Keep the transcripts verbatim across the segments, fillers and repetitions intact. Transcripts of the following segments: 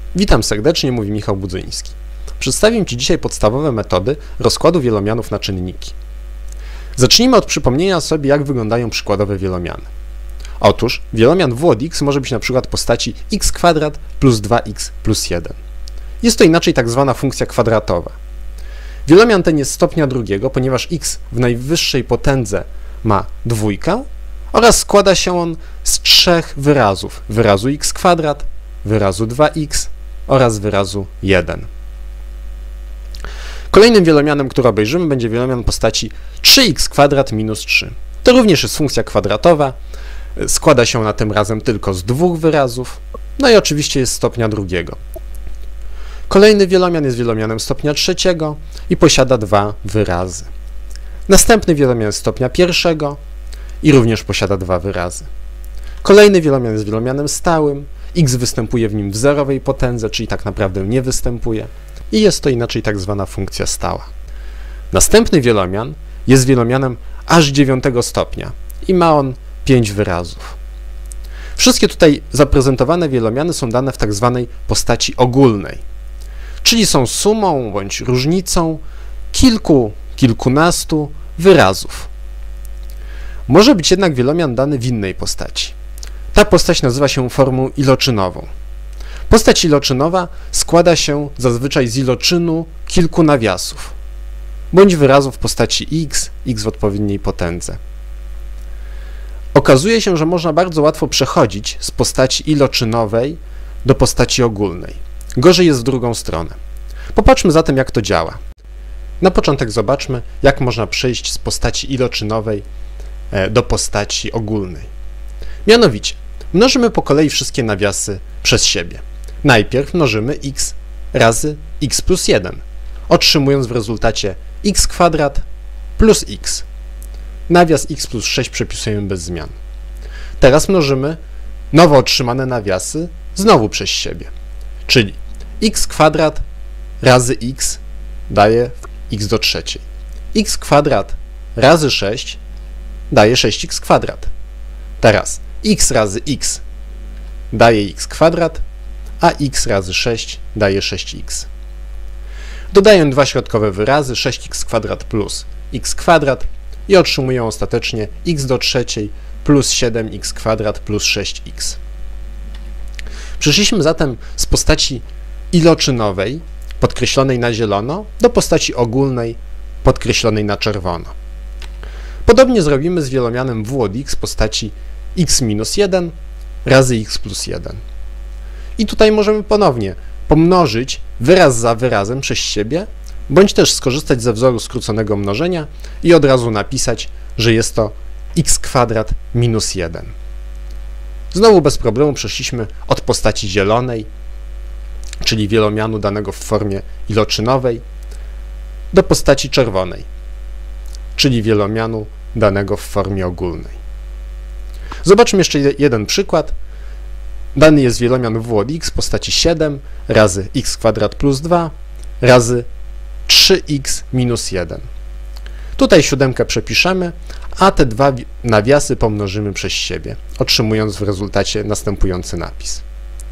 Witam serdecznie, mówi Michał Budzyński. Przedstawię Ci dzisiaj podstawowe metody rozkładu wielomianów na czynniki. Zacznijmy od przypomnienia sobie, jak wyglądają przykładowe wielomiany. Otóż wielomian w od x może być na przykład w postaci x kwadrat plus dwa x plus jeden. Jest to inaczej tak zwana funkcja kwadratowa. Wielomian ten jest stopnia drugiego, ponieważ x w najwyższej potędze ma dwójkę oraz składa się on z trzech wyrazów. Wyrazu x kwadrat, wyrazu dwa x oraz wyrazu jeden. Kolejnym wielomianem, który obejrzymy, będzie wielomian w postaci trzy x kwadrat minus trzy. To również jest funkcja kwadratowa, składa się ona tym razem tylko z dwóch wyrazów, no i oczywiście jest stopnia drugiego. Kolejny wielomian jest wielomianem stopnia trzeciego i posiada dwa wyrazy. Następny wielomian jest stopnia pierwszego i również posiada dwa wyrazy. Kolejny wielomian jest wielomianem stałym, x występuje w nim w zerowej potędze, czyli tak naprawdę nie występuje i jest to inaczej tak zwana funkcja stała. Następny wielomian jest wielomianem aż dziewiątego stopnia i ma on pięć wyrazów. Wszystkie tutaj zaprezentowane wielomiany są dane w tak zwanej postaci ogólnej, czyli są sumą bądź różnicą kilku, kilkunastu wyrazów. Może być jednak wielomian dany w innej postaci. Ta postać nazywa się formą iloczynową. Postać iloczynowa składa się zazwyczaj z iloczynu kilku nawiasów, bądź wyrazów w postaci x, x w odpowiedniej potędze. Okazuje się, że można bardzo łatwo przechodzić z postaci iloczynowej do postaci ogólnej. Gorzej jest w drugą stronę. Popatrzmy zatem, jak to działa. Na początek zobaczmy, jak można przejść z postaci iloczynowej do postaci ogólnej. Mianowicie, mnożymy po kolei wszystkie nawiasy przez siebie. Najpierw mnożymy x razy x plus jeden, otrzymując w rezultacie x kwadrat plus x. Nawias x plus sześć przepisujemy bez zmian. Teraz mnożymy nowo otrzymane nawiasy znowu przez siebie, czyli x kwadrat razy x daje x do trzeciej. X kwadrat razy sześć daje sześć x kwadrat. Teraz x razy x daje x kwadrat, a x razy sześć daje sześć x. Dodaję dwa środkowe wyrazy, sześć x kwadrat plus x kwadrat i otrzymuję ostatecznie x do trzeciej plus siedem x kwadrat plus sześć x. Przeszliśmy zatem z postaci iloczynowej, podkreślonej na zielono, do postaci ogólnej, podkreślonej na czerwono. Podobnie zrobimy z wielomianem w od x w postaci x minus jeden razy x plus jeden. I tutaj możemy ponownie pomnożyć wyraz za wyrazem przez siebie, bądź też skorzystać ze wzoru skróconego mnożenia i od razu napisać, że jest to x kwadrat minus jeden. Znowu bez problemu przeszliśmy od postaci zielonej, czyli wielomianu danego w formie iloczynowej, do postaci czerwonej, czyli wielomianu danego w formie ogólnej. Zobaczmy jeszcze jeden przykład. Dany jest wielomian w od x w postaci siedem razy x kwadrat plus dwa razy trzy x minus jeden. Tutaj siódemkę przepiszemy, a te dwa nawiasy pomnożymy przez siebie, otrzymując w rezultacie następujący napis.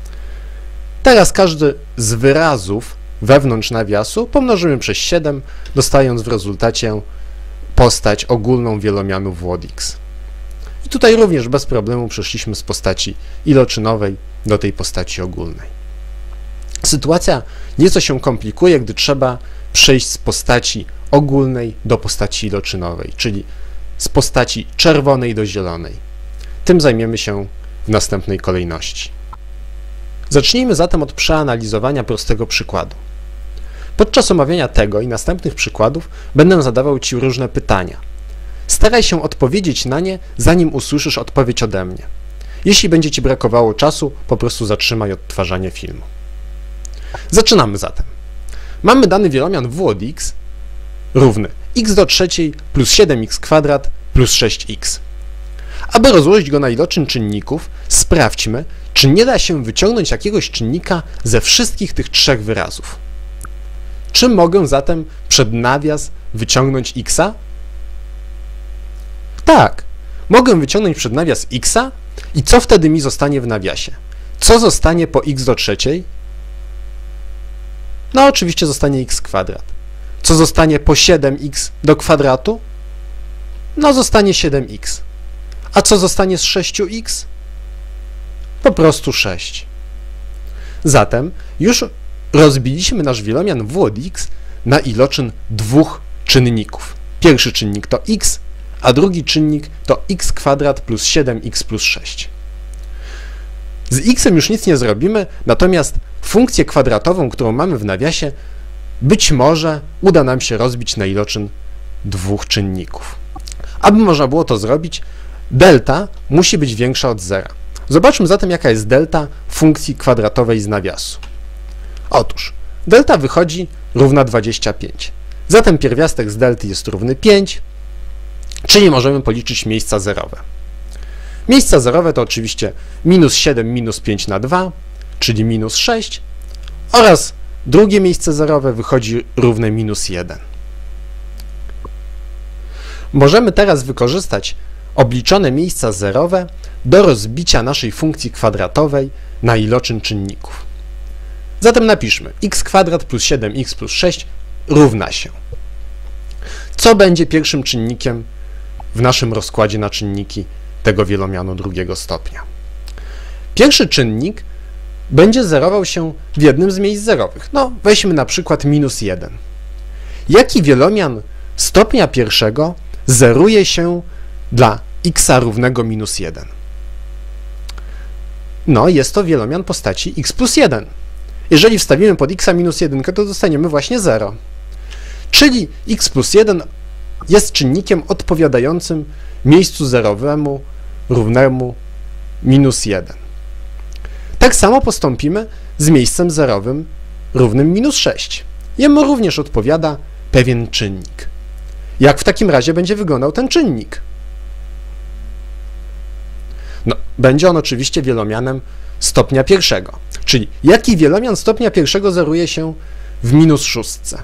Teraz każdy z wyrazów wewnątrz nawiasu pomnożymy przez siedem, dostając w rezultacie postać ogólną wielomianu w od x. I tutaj również bez problemu przeszliśmy z postaci iloczynowej do tej postaci ogólnej. Sytuacja nieco się komplikuje, gdy trzeba przejść z postaci ogólnej do postaci iloczynowej, czyli z postaci czerwonej do zielonej. Tym zajmiemy się w następnej kolejności. Zacznijmy zatem od przeanalizowania prostego przykładu. Podczas omawiania tego i następnych przykładów będę zadawał Ci różne pytania. Staraj się odpowiedzieć na nie, zanim usłyszysz odpowiedź ode mnie. Jeśli będzie Ci brakowało czasu, po prostu zatrzymaj odtwarzanie filmu. Zaczynamy zatem. Mamy dany wielomian w od x równy x do trzeciej plus siedem x kwadrat plus sześć x. Aby rozłożyć go na iloczyn czynników, sprawdźmy, czy nie da się wyciągnąć jakiegoś czynnika ze wszystkich tych trzech wyrazów. Czy mogę zatem przed nawias wyciągnąć x? Tak, mogę wyciągnąć przed nawias x i co wtedy mi zostanie w nawiasie? Co zostanie po x do trzeciej? No oczywiście zostanie x kwadrat. Co zostanie po siedem x do kwadratu? No zostanie siedem x. A co zostanie z sześć x? Po prostu sześć. Zatem już rozbiliśmy nasz wielomian w od x na iloczyn dwóch czynników. Pierwszy czynnik to x, a drugi czynnik to x kwadrat plus siedem x plus sześć. Z x już nic nie zrobimy, natomiast funkcję kwadratową, którą mamy w nawiasie, być może uda nam się rozbić na iloczyn dwóch czynników. Aby można było to zrobić, delta musi być większa od zera. Zobaczmy zatem, jaka jest delta funkcji kwadratowej z nawiasu. Otóż delta wychodzi równa dwadzieścia pięć. Zatem pierwiastek z delty jest równy pięć, czyli możemy policzyć miejsca zerowe. Miejsca zerowe to oczywiście minus siedem minus pięć na dwa, czyli minus sześć, oraz drugie miejsce zerowe wychodzi równe minus jeden. Możemy teraz wykorzystać obliczone miejsca zerowe do rozbicia naszej funkcji kwadratowej na iloczyn czynników. Zatem napiszmy x kwadrat plus siedem x plus sześć równa się. Co będzie pierwszym czynnikiem w naszym rozkładzie na czynniki tego wielomianu drugiego stopnia? Pierwszy czynnik będzie zerował się w jednym z miejsc zerowych. No, weźmy na przykład minus jeden. Jaki wielomian stopnia pierwszego zeruje się dla x równego minus jeden? No, jest to wielomian postaci x plus jeden. Jeżeli wstawimy pod x minus jeden, to dostaniemy właśnie zero. Czyli x plus jeden jest czynnikiem odpowiadającym miejscu zerowemu równemu minus jeden. Tak samo postąpimy z miejscem zerowym równym minus sześć. Jemu również odpowiada pewien czynnik. Jak w takim razie będzie wyglądał ten czynnik? No, będzie on oczywiście wielomianem stopnia pierwszego. Czyli jaki wielomian stopnia pierwszego zeruje się w minus szóstce?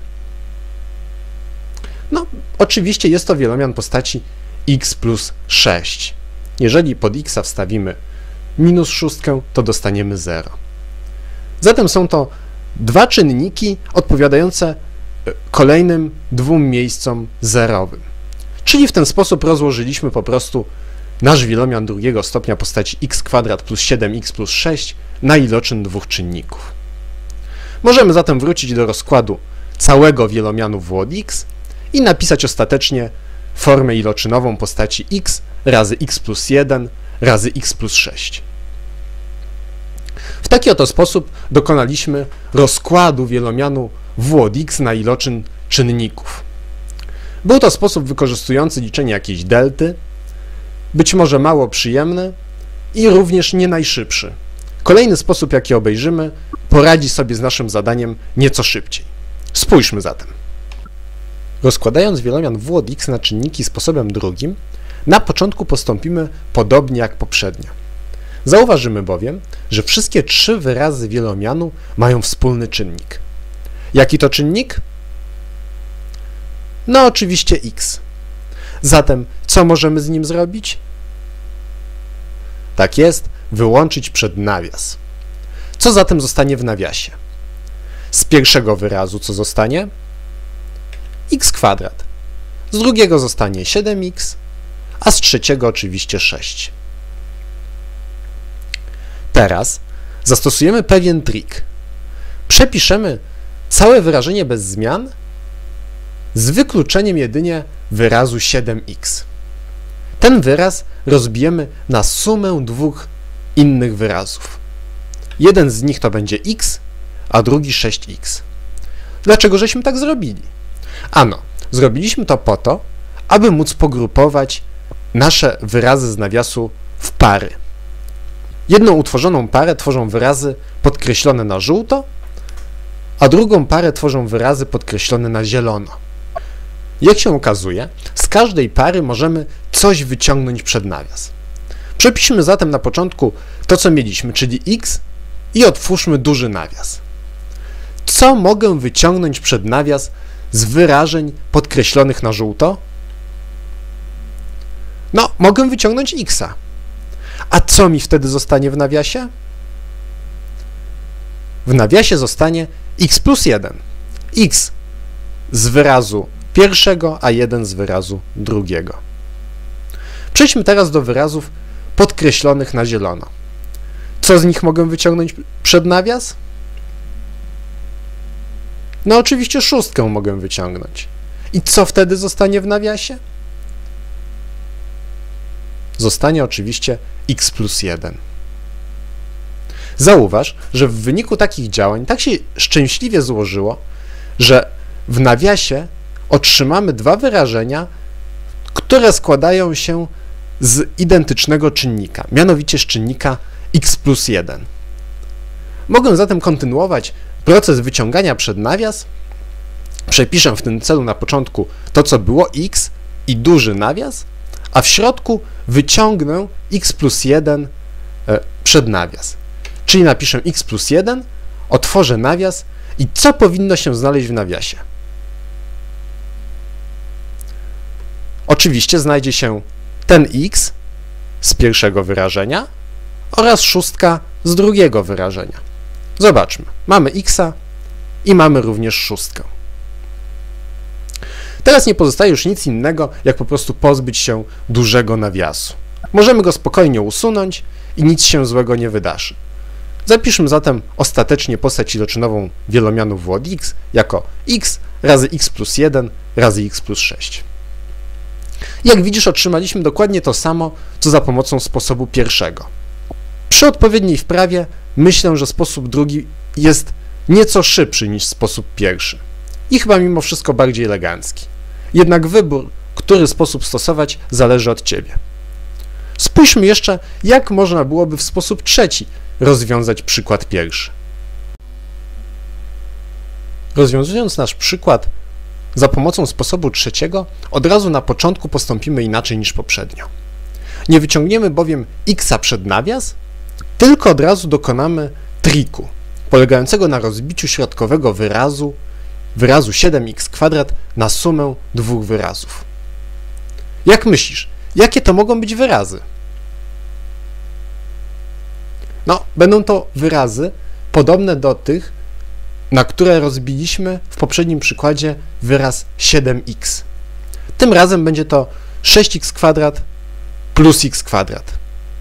No, oczywiście jest to wielomian postaci x plus sześć. Jeżeli pod x wstawimy minus szóstkę, to dostaniemy zero. Zatem są to dwa czynniki odpowiadające kolejnym dwóm miejscom zerowym. Czyli w ten sposób rozłożyliśmy po prostu nasz wielomian drugiego stopnia postaci x kwadrat plus siedem x plus sześć na iloczyn dwóch czynników. Możemy zatem wrócić do rozkładu całego wielomianu w od x i napisać ostatecznie formę iloczynową postaci x razy x plus jeden razy x plus sześć. W taki oto sposób dokonaliśmy rozkładu wielomianu w od x na iloczyn czynników. Był to sposób wykorzystujący liczenie jakiejś delty, być może mało przyjemny i również nie najszybszy. Kolejny sposób, jaki obejrzymy, poradzi sobie z naszym zadaniem nieco szybciej. Spójrzmy zatem. Rozkładając wielomian w od x na czynniki sposobem drugim, na początku postąpimy podobnie jak poprzednio. Zauważymy bowiem, że wszystkie trzy wyrazy wielomianu mają wspólny czynnik. Jaki to czynnik? No oczywiście x. Zatem co możemy z nim zrobić? Tak jest, wyłączyć przed nawias. Co zatem zostanie w nawiasie? Z pierwszego wyrazu co zostanie? X kwadrat. Z drugiego zostanie siedem x, a z trzeciego oczywiście sześć. Teraz zastosujemy pewien trik. Przepiszemy całe wyrażenie bez zmian z wykluczeniem jedynie wyrazu siedem x. Ten wyraz rozbijemy na sumę dwóch innych wyrazów. Jeden z nich to będzie x, a drugi sześć x. Dlaczego żeśmy tak zrobili? Ano, zrobiliśmy to po to, aby móc pogrupować nasze wyrazy z nawiasu w pary. Jedną utworzoną parę tworzą wyrazy podkreślone na żółto, a drugą parę tworzą wyrazy podkreślone na zielono. Jak się okazuje, z każdej pary możemy coś wyciągnąć przed nawias. Przepiszmy zatem na początku to, co mieliśmy, czyli x i otwórzmy duży nawias. Co mogę wyciągnąć przed nawias z wyrażeń podkreślonych na żółto? No, mogę wyciągnąć xa. A co mi wtedy zostanie w nawiasie? w nawiasie zostanie x plus jeden. X z wyrazu pierwszego, a jeden z wyrazu drugiego. Przejdźmy teraz do wyrazów podkreślonych na zielono. Co z nich mogę wyciągnąć przed nawias? No oczywiście szóstkę mogę wyciągnąć. I co wtedy zostanie w nawiasie? Zostanie oczywiście x plus jeden. Zauważ, że w wyniku takich działań tak się szczęśliwie złożyło, że w nawiasie otrzymamy dwa wyrażenia, które składają się z identycznego czynnika, mianowicie z czynnika x plus jeden. Mogę zatem kontynuować proces wyciągania przed nawias. Przepiszę w tym celu na początku to, co było x i duży nawias, a w środku wyciągnę x plus jeden przed nawias. Czyli napiszę x plus jeden, otworzę nawias i co powinno się znaleźć w nawiasie? Oczywiście znajdzie się ten x z pierwszego wyrażenia oraz szóstka z drugiego wyrażenia. Zobaczmy, mamy x-a i mamy również szóstkę. Teraz nie pozostaje już nic innego, jak po prostu pozbyć się dużego nawiasu. Możemy go spokojnie usunąć i nic się złego nie wydarzy. Zapiszmy zatem ostatecznie postać iloczynową wielomianu w od x jako x razy x plus jeden razy x plus sześć. Jak widzisz, otrzymaliśmy dokładnie to samo, co za pomocą sposobu pierwszego. Przy odpowiedniej wprawie myślę, że sposób drugi jest nieco szybszy niż sposób pierwszy i chyba mimo wszystko bardziej elegancki. Jednak wybór, który sposób stosować, zależy od Ciebie. Spójrzmy jeszcze, jak można byłoby w sposób trzeci rozwiązać przykład pierwszy. Rozwiązując nasz przykład za pomocą sposobu trzeciego, od razu na początku postąpimy inaczej niż poprzednio. Nie wyciągniemy bowiem x przed nawias, tylko od razu dokonamy triku, polegającego na rozbiciu środkowego wyrazu, wyrazu siedem x kwadrat na sumę dwóch wyrazów. Jak myślisz, jakie to mogą być wyrazy? No, będą to wyrazy podobne do tych, na które rozbiliśmy w poprzednim przykładzie wyraz siedem x. Tym razem będzie to sześć x kwadrat plus x kwadrat.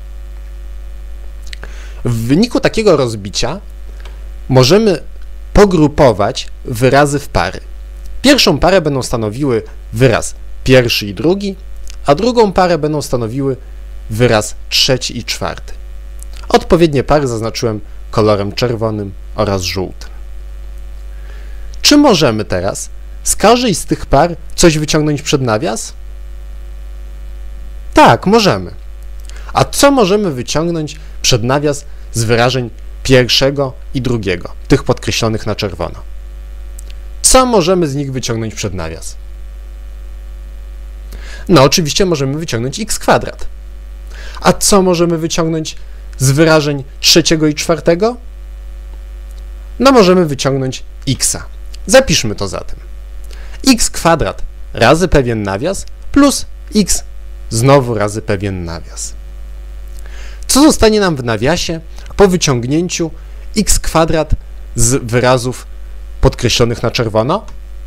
W wyniku takiego rozbicia możemy pogrupować wyrazy w pary. Pierwszą parę będą stanowiły wyraz pierwszy i drugi, a drugą parę będą stanowiły wyraz trzeci i czwarty. Odpowiednie pary zaznaczyłem kolorem czerwonym oraz żółtym. Czy możemy teraz z każdej z tych par coś wyciągnąć przed nawias? Tak, możemy. A co możemy wyciągnąć przed nawias z wyrażeń pierwszego i drugiego, tych podkreślonych na czerwono? Co możemy z nich wyciągnąć przed nawias? No, oczywiście możemy wyciągnąć x kwadrat. A co możemy wyciągnąć z wyrażeń trzeciego i czwartego? No, możemy wyciągnąć x-a. Zapiszmy to zatem. X kwadrat razy pewien nawias plus x znowu razy pewien nawias. Co zostanie nam w nawiasie po wyciągnięciu x kwadrat z wyrazów podkreślonych na czerwono?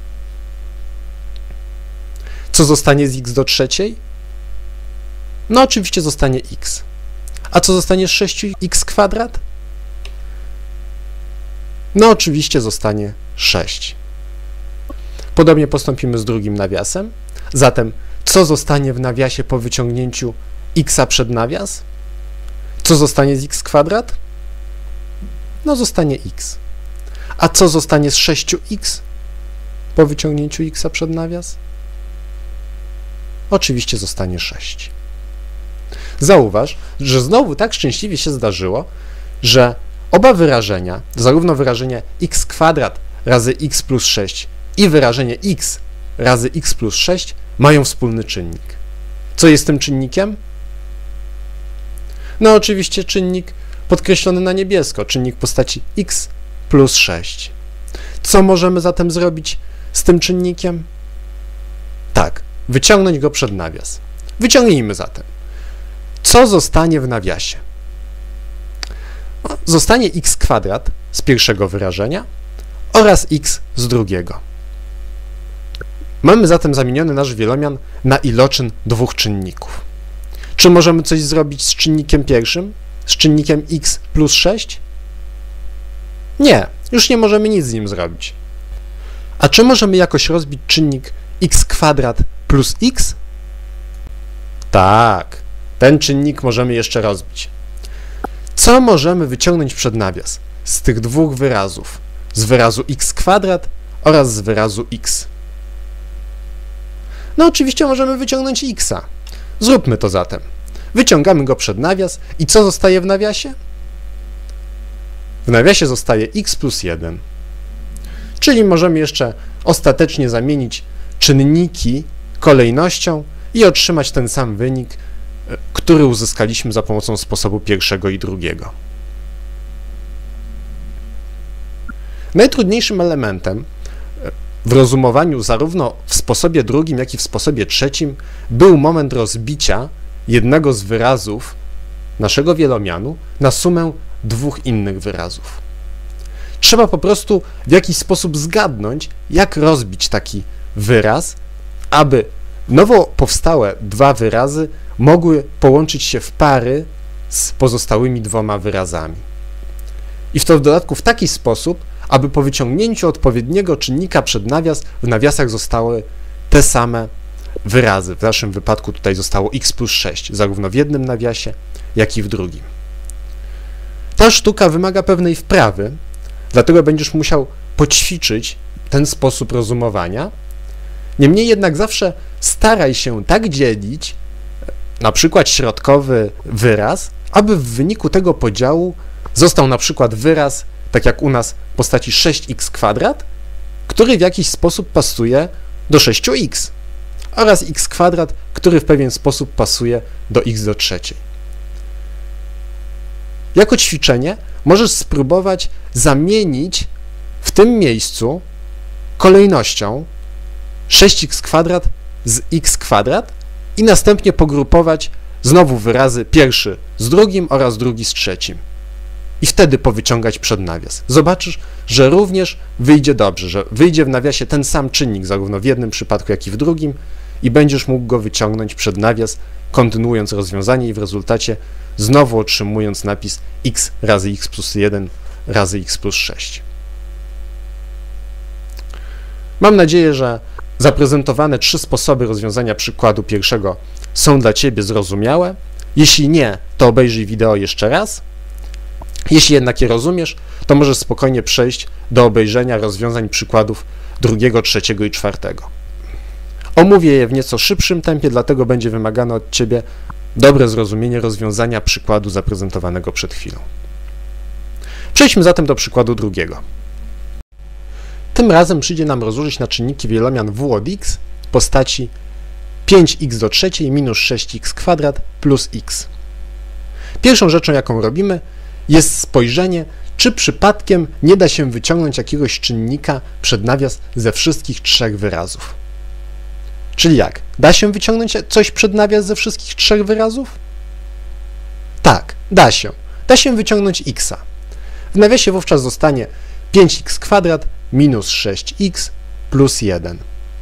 Co zostanie z x do trzeciej? No oczywiście zostanie x. A co zostanie z sześć x kwadrat? No oczywiście zostanie sześć. Podobnie postąpimy z drugim nawiasem. Zatem co zostanie w nawiasie po wyciągnięciu x przed nawias? Co zostanie z x kwadrat? No zostanie x. A co zostanie z sześć x po wyciągnięciu x przed nawias? Oczywiście zostanie sześć. Zauważ, że znowu tak szczęśliwie się zdarzyło, że oba wyrażenia, zarówno wyrażenie x kwadrat razy x plus sześć i wyrażenie x razy x plus sześć mają wspólny czynnik. Co jest tym czynnikiem? No oczywiście czynnik podkreślony na niebiesko, czynnik w postaci x plus sześć. Co możemy zatem zrobić z tym czynnikiem? Tak, wyciągnąć go przed nawias. Wyciągnijmy zatem. Co zostanie w nawiasie? Zostanie x kwadrat z pierwszego wyrażenia oraz x z drugiego. Mamy zatem zamieniony nasz wielomian na iloczyn dwóch czynników. Czy możemy coś zrobić z czynnikiem pierwszym, z czynnikiem x plus sześć? Nie, już nie możemy nic z nim zrobić. A czy możemy jakoś rozbić czynnik x kwadrat plus x? Tak, ten czynnik możemy jeszcze rozbić. Co możemy wyciągnąć przed nawias z tych dwóch wyrazów? Z wyrazu x kwadrat oraz z wyrazu x. No oczywiście możemy wyciągnąć x'a. Zróbmy to zatem. Wyciągamy go przed nawias i co zostaje w nawiasie? W nawiasie zostaje x plus jeden. Czyli możemy jeszcze ostatecznie zamienić czynniki kolejnością i otrzymać ten sam wynik, który uzyskaliśmy za pomocą sposobu pierwszego i drugiego. Najtrudniejszym elementem w rozumowaniu zarówno w sposobie drugim, jak i w sposobie trzecim był moment rozbicia jednego z wyrazów naszego wielomianu na sumę dwóch innych wyrazów. Trzeba po prostu w jakiś sposób zgadnąć, jak rozbić taki wyraz, aby nowo powstałe dwa wyrazy mogły połączyć się w pary z pozostałymi dwoma wyrazami. I w to w dodatku w taki sposób, aby po wyciągnięciu odpowiedniego czynnika przed nawias w nawiasach zostały te same wyrazy. W naszym wypadku tutaj zostało x plus sześć, zarówno w jednym nawiasie, jak i w drugim. Ta sztuka wymaga pewnej wprawy, dlatego będziesz musiał poćwiczyć ten sposób rozumowania. Niemniej jednak zawsze staraj się tak dzielić na przykład środkowy wyraz, aby w wyniku tego podziału został na przykład wyraz, tak jak u nas w postaci sześć x kwadrat, który w jakiś sposób pasuje do sześć x oraz x kwadrat, który w pewien sposób pasuje do x do trzeciej. Jako ćwiczenie możesz spróbować zamienić w tym miejscu kolejnością sześć x kwadrat z x kwadrat i następnie pogrupować znowu wyrazy pierwszy z drugim oraz drugi z trzecim. I wtedy powyciągać przed nawias. Zobaczysz, że również wyjdzie dobrze, że wyjdzie w nawiasie ten sam czynnik, zarówno w jednym przypadku, jak i w drugim i będziesz mógł go wyciągnąć przed nawias, kontynuując rozwiązanie i w rezultacie znowu otrzymując napis x razy x plus jeden razy x plus sześć. Mam nadzieję, że zaprezentowane trzy sposoby rozwiązania przykładu pierwszego są dla Ciebie zrozumiałe. Jeśli nie, to obejrzyj wideo jeszcze raz. Jeśli jednak je rozumiesz, to możesz spokojnie przejść do obejrzenia rozwiązań przykładów drugiego, trzeciego i czwartego. Omówię je w nieco szybszym tempie, dlatego będzie wymagane od Ciebie dobre zrozumienie rozwiązania przykładu zaprezentowanego przed chwilą. Przejdźmy zatem do przykładu drugiego. Tym razem przyjdzie nam rozłożyć na czynniki wielomian w od x w postaci pięć x do trzeciej minus sześć x kwadrat plus x. Pierwszą rzeczą, jaką robimy, jest spojrzenie, czy przypadkiem nie da się wyciągnąć jakiegoś czynnika przed nawias ze wszystkich trzech wyrazów. Czyli jak? Da się wyciągnąć coś przed nawias ze wszystkich trzech wyrazów? Tak, da się. Da się wyciągnąć x'a. W nawiasie wówczas zostanie pięć x kwadrat minus sześć x plus jeden.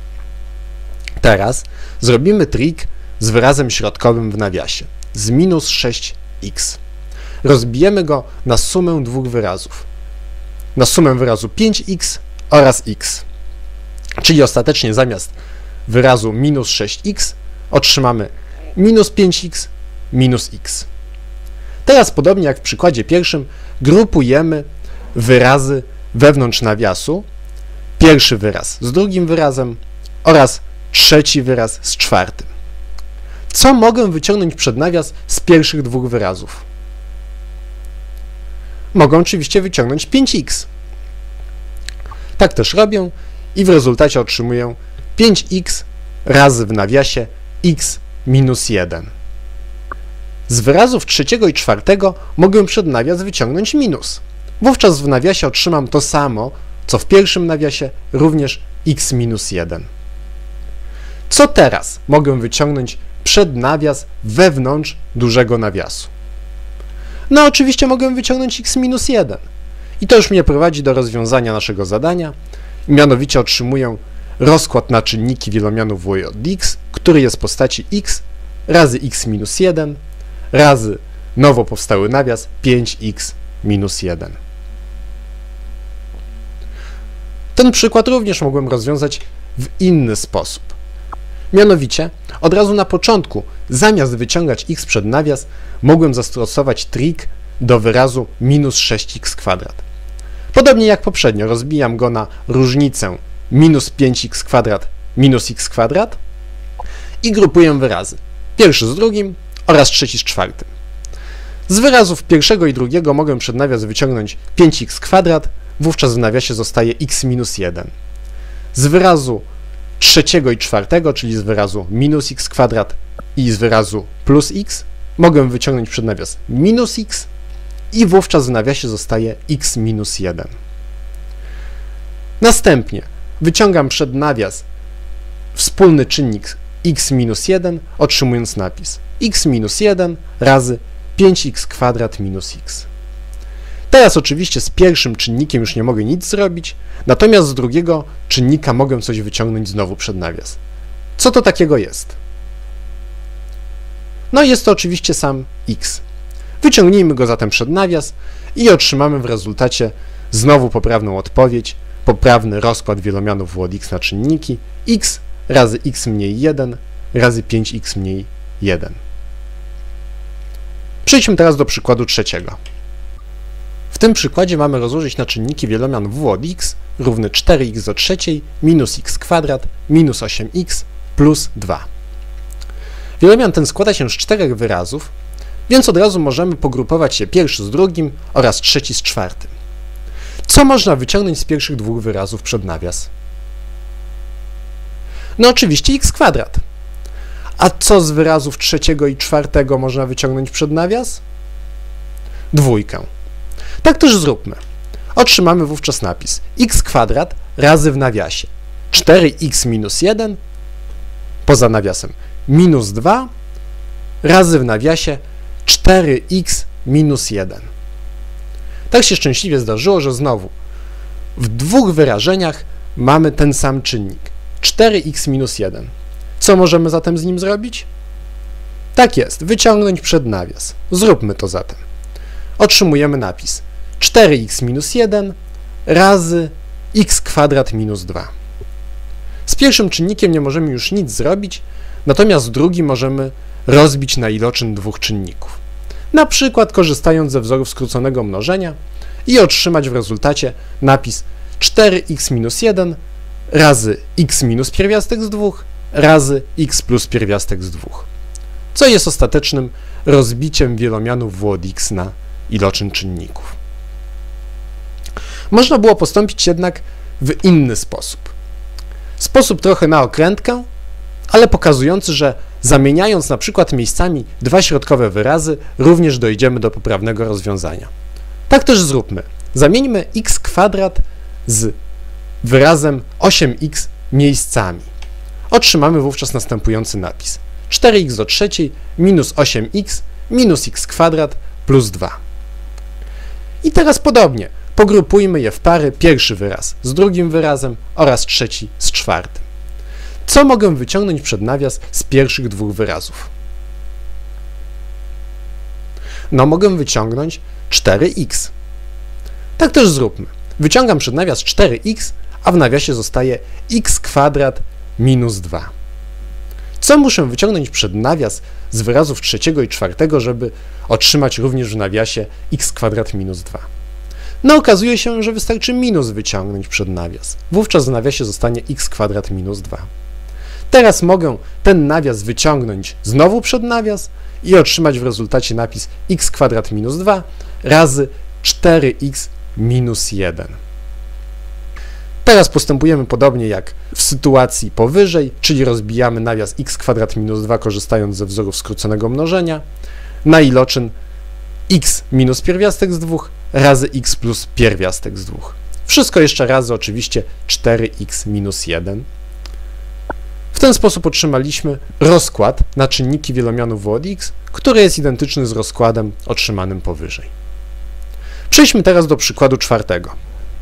Teraz zrobimy trik z wyrazem środkowym w nawiasie, z minus sześć x. Rozbijemy go na sumę dwóch wyrazów. Na sumę wyrazu pięć x oraz x. Czyli ostatecznie zamiast wyrazu minus sześć x otrzymamy minus pięć x minus x. Teraz podobnie jak w przykładzie pierwszym grupujemy wyrazy wewnątrz nawiasu. Pierwszy wyraz z drugim wyrazem oraz trzeci wyraz z czwartym. Co mogę wyciągnąć przed nawias z pierwszych dwóch wyrazów? Mogę oczywiście wyciągnąć pięć x. Tak też robię i w rezultacie otrzymuję pięć x razy w nawiasie x minus jeden. Z wyrazów trzeciego i czwartego mogę przed nawias wyciągnąć minus. Wówczas w nawiasie otrzymam to samo, co w pierwszym nawiasie, również x minus jeden. Co teraz mogę wyciągnąć przed nawias wewnątrz dużego nawiasu? No oczywiście mogę wyciągnąć x minus jeden. I to już mnie prowadzi do rozwiązania naszego zadania, mianowicie otrzymuję rozkład na czynniki wielomianu w od x, który jest w postaci x razy x minus jeden razy nowo powstały nawias pięć x minus jeden. Ten przykład również mogłem rozwiązać w inny sposób. Mianowicie, od razu na początku, zamiast wyciągać x przed nawias, mogłem zastosować trik do wyrazu minus sześć x kwadrat. Podobnie jak poprzednio, rozbijam go na różnicę minus pięć x kwadrat minus x kwadrat i grupuję wyrazy. Pierwszy z drugim oraz trzeci z czwartym. Z wyrazów pierwszego i drugiego mogę przed nawias wyciągnąć pięć x kwadrat, wówczas w nawiasie zostaje x minus jeden. Z wyrazu trzeciego i czwartego, czyli z wyrazu minus x kwadrat i z wyrazu plus x, mogę wyciągnąć przed nawias minus x i wówczas w nawiasie zostaje x minus jeden. Następnie wyciągam przed nawias wspólny czynnik x minus jeden, otrzymując napis x minus jeden razy pięć x kwadrat minus x. Teraz oczywiście z pierwszym czynnikiem już nie mogę nic zrobić, natomiast z drugiego czynnika mogę coś wyciągnąć znowu przed nawias. Co to takiego jest? No jest to oczywiście sam x. Wyciągnijmy go zatem przed nawias i otrzymamy w rezultacie znowu poprawną odpowiedź, poprawny rozkład wielomianów w od x na czynniki x razy x mniej jeden razy pięć x mniej jeden. Przejdźmy teraz do przykładu trzeciego. W tym przykładzie mamy rozłożyć na czynniki wielomian w od x równy cztery x do trzeciej minus x kwadrat minus osiem x plus dwa. Wielomian ten składa się z czterech wyrazów, więc od razu możemy pogrupować je pierwszy z drugim oraz trzeci z czwartym. Co można wyciągnąć z pierwszych dwóch wyrazów przed nawias? No oczywiście x kwadrat. A co z wyrazów trzeciego i czwartego można wyciągnąć przed nawias? Dwójkę. Tak też zróbmy. Otrzymamy wówczas napis x kwadrat razy w nawiasie cztery x minus jeden poza nawiasem minus dwa razy w nawiasie cztery x minus jeden. Tak się szczęśliwie zdarzyło, że znowu w dwóch wyrażeniach mamy ten sam czynnik cztery x minus jeden. Co możemy zatem z nim zrobić? Tak jest, wyciągnąć przed nawias. Zróbmy to zatem. Otrzymujemy napis cztery x minus jeden razy x kwadrat minus dwa. Z pierwszym czynnikiem nie możemy już nic zrobić, natomiast drugi możemy rozbić na iloczyn dwóch czynników. Na przykład korzystając ze wzorów skróconego mnożenia i otrzymać w rezultacie napis cztery x minus jeden razy x minus pierwiastek z dwóch razy x plus pierwiastek z dwóch, co jest ostatecznym rozbiciem wielomianów w od x na iloczyn czynników. Można było postąpić jednak w inny sposób. Sposób trochę na okrętkę, ale pokazujący, że zamieniając na przykład miejscami dwa środkowe wyrazy, również dojdziemy do poprawnego rozwiązania. Tak też zróbmy. Zamieńmy x kwadrat z wyrazem osiem x miejscami. Otrzymamy wówczas następujący napis cztery x do trzeciej minus osiem x minus x kwadrat plus dwa. I teraz podobnie, pogrupujmy je w pary, pierwszy wyraz z drugim wyrazem oraz trzeci z czwartym. Co mogę wyciągnąć przed nawias z pierwszych dwóch wyrazów? No mogę wyciągnąć cztery x. Tak też zróbmy. Wyciągam przed nawias cztery x, a w nawiasie zostaje x kwadrat minus dwa. Co muszę wyciągnąć przed nawias z wyrazów trzeciego i czwartego, żeby otrzymać również w nawiasie x kwadrat minus dwa? No okazuje się, że wystarczy minus wyciągnąć przed nawias. Wówczas w nawiasie zostanie x kwadrat minus dwa. Teraz mogę ten nawias wyciągnąć znowu przed nawias i otrzymać w rezultacie napis x kwadrat minus dwa razy cztery x minus jeden. Teraz postępujemy podobnie jak w sytuacji powyżej, czyli rozbijamy nawias x kwadrat minus dwa korzystając ze wzorów skróconego mnożenia na iloczyn x minus pierwiastek z dwóch razy x plus pierwiastek z dwóch. Wszystko jeszcze razy oczywiście cztery x minus jeden. W ten sposób otrzymaliśmy rozkład na czynniki wielomianów w od x, który jest identyczny z rozkładem otrzymanym powyżej. Przejdźmy teraz do przykładu czwartego.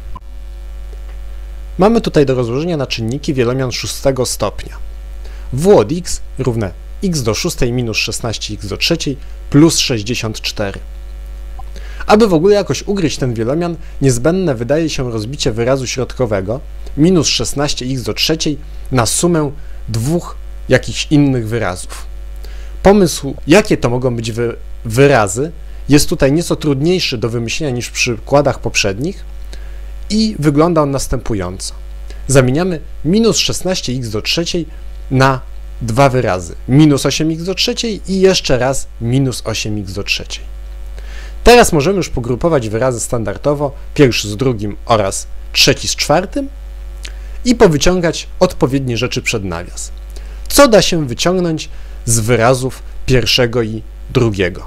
Mamy tutaj do rozłożenia na czynniki wielomian szóstego stopnia. W od x równe x do szóstej minus szesnaście x do trzeciej plus sześćdziesiąt cztery. Aby w ogóle jakoś ugryźć ten wielomian, niezbędne wydaje się rozbicie wyrazu środkowego minus szesnaście x do trzeciej na sumę dwóch jakichś innych wyrazów. Pomysł, jakie to mogą być wy wyrazy, jest tutaj nieco trudniejszy do wymyślenia niż w przykładach poprzednich i wygląda on następująco. Zamieniamy minus szesnaście x do trzeciej na dwa wyrazy, minus osiem x do trzeciej i jeszcze raz minus osiem x do trzeciej. Teraz możemy już pogrupować wyrazy standardowo, pierwszy z drugim oraz trzeci z czwartym i powyciągać odpowiednie rzeczy przed nawias. Co da się wyciągnąć z wyrazów pierwszego i drugiego?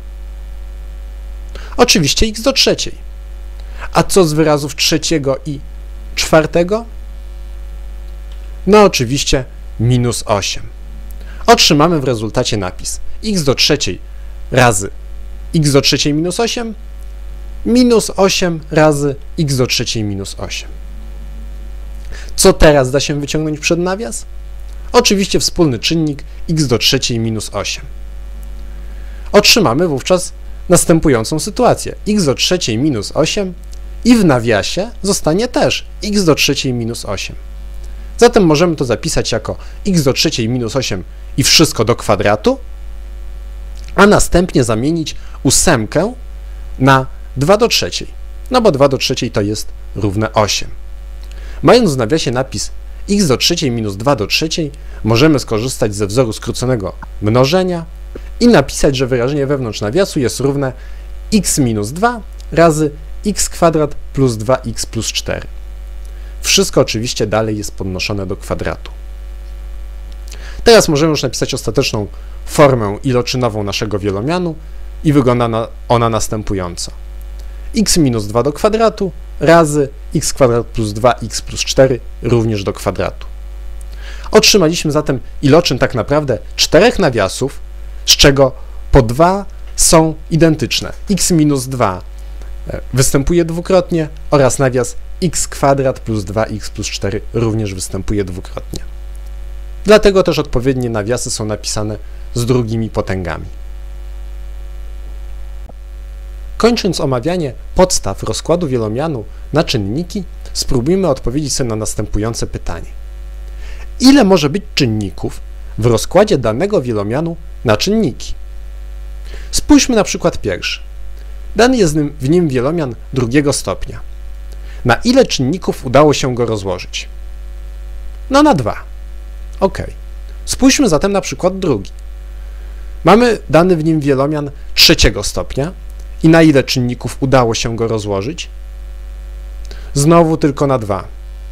Oczywiście x do trzeciej. A co z wyrazów trzeciego i czwartego? No oczywiście minus osiem. Otrzymamy w rezultacie napis x do trzeciej razy x do trzeciej minus osiem minus osiem razy x do trzeciej minus osiem. Co teraz da się wyciągnąć przed nawias? Oczywiście wspólny czynnik x do trzeciej minus osiem. Otrzymamy wówczas następującą sytuację. X do trzeciej minus osiem i w nawiasie zostanie też x do trzeciej minus osiem. Zatem możemy to zapisać jako x do trzeciej minus osiem i wszystko do kwadratu, a następnie zamienić ósemkę na dwa do trzeciej, no bo dwa do trzeciej to jest równe osiem. Mając w nawiasie napis x do trzeciej minus dwa do trzeciej, możemy skorzystać ze wzoru skróconego mnożenia i napisać, że wyrażenie wewnątrz nawiasu jest równe x minus dwa razy x kwadrat plus dwa x plus cztery. Wszystko oczywiście dalej jest podnoszone do kwadratu. Teraz możemy już napisać ostateczną formę iloczynową naszego wielomianu i wygląda ona następująco. X minus dwa do kwadratu razy x kwadrat plus dwa x plus cztery również do kwadratu. Otrzymaliśmy zatem iloczyn tak naprawdę czterech nawiasów, z czego po dwa są identyczne. X minus dwa występuje dwukrotnie oraz nawias x kwadrat plus dwa x plus cztery również występuje dwukrotnie. Dlatego też odpowiednie nawiasy są napisane z drugimi potęgami. Kończąc omawianie podstaw rozkładu wielomianu na czynniki, spróbujmy odpowiedzieć sobie na następujące pytanie. Ile może być czynników w rozkładzie danego wielomianu na czynniki? Spójrzmy na przykład pierwszy. Dany jest w nim wielomian drugiego stopnia. Na ile czynników udało się go rozłożyć? No na dwa. Ok. Spójrzmy zatem na przykład drugi. Mamy dany w nim wielomian trzeciego stopnia i na ile czynników udało się go rozłożyć? Znowu tylko na dwa.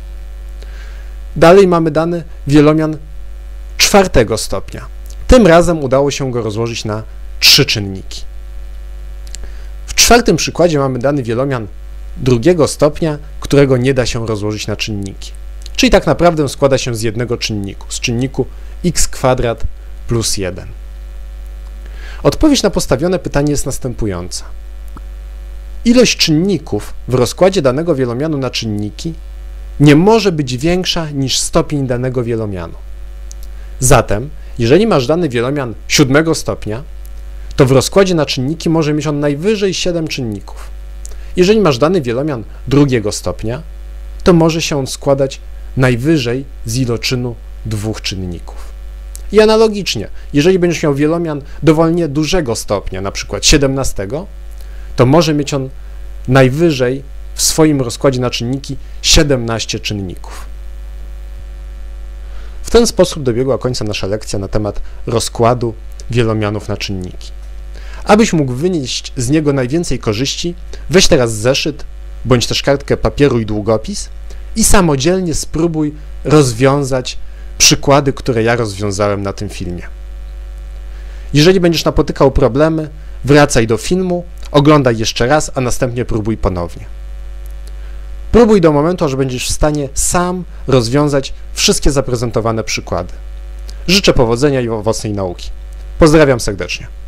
Dalej mamy dany wielomian czwartego stopnia. Tym razem udało się go rozłożyć na trzy czynniki. W czwartym przykładzie mamy dany wielomian drugiego stopnia, którego nie da się rozłożyć na czynniki. Czyli tak naprawdę składa się z jednego czynniku, z czynniku x kwadrat plus jeden. Odpowiedź na postawione pytanie jest następująca. Ilość czynników w rozkładzie danego wielomianu na czynniki nie może być większa niż stopień danego wielomianu. Zatem, jeżeli masz dany wielomian siódmego stopnia, to w rozkładzie na czynniki może mieć on najwyżej siedem czynników. Jeżeli masz dany wielomian drugiego stopnia, to może się on składać najwyżej z iloczynu dwóch czynników. I analogicznie, jeżeli będziesz miał wielomian dowolnie dużego stopnia, na przykład siedemnastego, to może mieć on najwyżej w swoim rozkładzie na czynniki siedemnaście czynników. W ten sposób dobiegła końca nasza lekcja na temat rozkładu wielomianów na czynniki. Abyś mógł wynieść z niego najwięcej korzyści, weź teraz zeszyt, bądź też kartkę papieru i długopis i samodzielnie spróbuj rozwiązać przykłady, które ja rozwiązałem na tym filmie. Jeżeli będziesz napotykał problemy, wracaj do filmu, oglądaj jeszcze raz, a następnie próbuj ponownie. Próbuj do momentu, aż będziesz w stanie sam rozwiązać wszystkie zaprezentowane przykłady. Życzę powodzenia i owocnej nauki. Pozdrawiam serdecznie.